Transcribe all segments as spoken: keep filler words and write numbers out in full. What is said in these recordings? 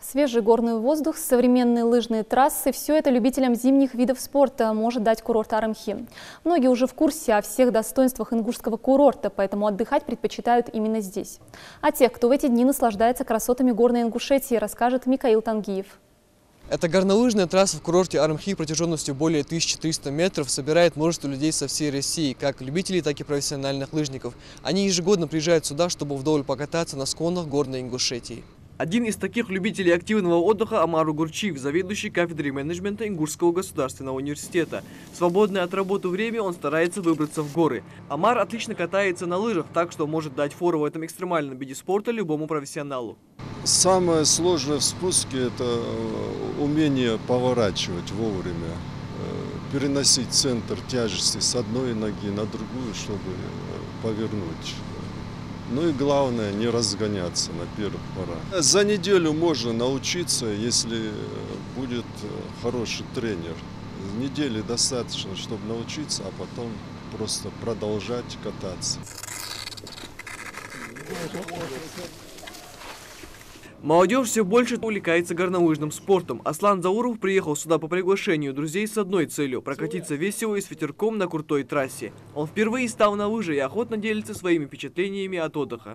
Свежий горный воздух, современные лыжные трассы – все это любителям зимних видов спорта может дать курорт Арымхи. Многие уже в курсе о всех достоинствах ингушского курорта, поэтому отдыхать предпочитают именно здесь. О тех, кто в эти дни наслаждается красотами горной Ингушетии, расскажет Микаил Тангиев. Эта горнолыжная трасса в курорте Арымхи протяженностью более тысячи трёхсот метров собирает множество людей со всей России, как любителей, так и профессиональных лыжников. Они ежегодно приезжают сюда, чтобы вдоволь покататься на склонах горной Ингушетии. Один из таких любителей активного отдыха Амар Угурчиев, заведующий кафедрой менеджмента Ингушского государственного университета. В свободное от работы время он старается выбраться в горы. Амар отлично катается на лыжах, так что может дать фору в этом экстремальном виде спорта любому профессионалу. Самое сложное в спуске – это умение поворачивать вовремя, переносить центр тяжести с одной ноги на другую, чтобы повернуть. Ну и главное, не разгоняться на первых порах. За неделю можно научиться, если будет хороший тренер. Недели достаточно, чтобы научиться, а потом просто продолжать кататься. Молодежь все больше увлекается горнолыжным спортом. Аслан Зауров приехал сюда по приглашению друзей с одной целью – прокатиться весело и с ветерком на крутой трассе. Он впервые стал на лыжи и охотно делится своими впечатлениями от отдыха.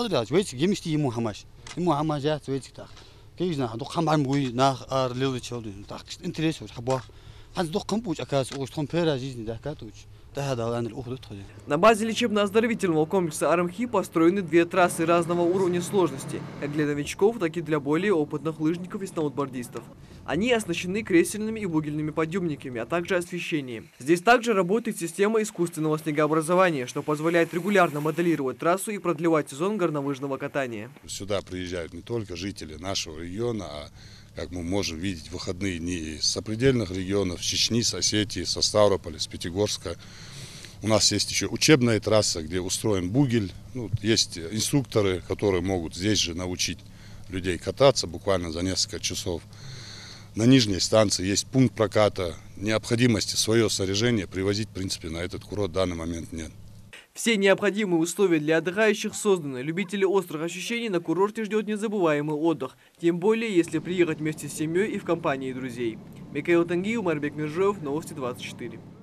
На базе лечебно-оздоровительного комплекса Арымхи построены две трассы разного уровня сложности, как для новичков, так и для более опытных лыжников и сноубордистов. Они оснащены кресельными и бугельными подъемниками, а также освещением. Здесь также работает система искусственного снегообразования, что позволяет регулярно моделировать трассу и продлевать сезон горнолыжного катания. Сюда приезжают не только жители нашего региона, а, как мы можем видеть, в выходные дни из сопредельных регионов, с Чечни, с Осетии, со Ставрополя, с Пятигорска. У нас есть еще учебная трасса, где устроен бугель. Ну, есть инструкторы, которые могут здесь же научить людей кататься буквально за несколько часов. На нижней станции есть пункт проката. Необходимости свое снаряжение привозить, в принципе, на этот курорт в данный момент нет. Все необходимые условия для отдыхающих созданы. Любители острых ощущений на курорте ждет незабываемый отдых. Тем более, если приехать вместе с семьей и в компании друзей. Микаил Тангиев, Марбек Миржоев, Новости двадцать четыре.